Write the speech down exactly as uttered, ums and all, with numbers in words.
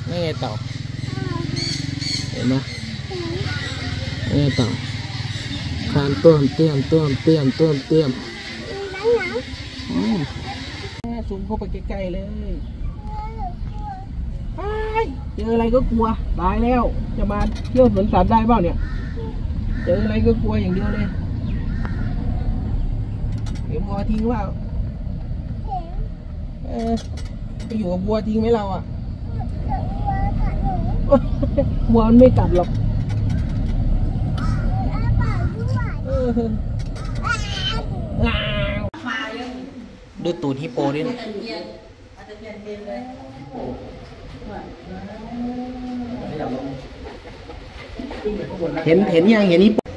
นี่ไงเต่าเห็นไหมนี่เต่าคานต้วมเตี้ยมต้วมเตี้ยมต้วมเตี้ยมซูมเข้าไปใกล้ๆเลยเจออะไรก็กลัวตายแล้วจะมาเที่ยวสวนสัตว์ได้เปล่าเนี่ยเจออะไรก็กลัวอย่างเดียวเลยเห็นวัวทิ้งว่าเออไปอยู่กับวัวทิ้งไหมเราอ่ะวัวมันไม่กัดหรอกดูตูดฮิปโปดิเห็นเห็นยังเห็นฮิปโป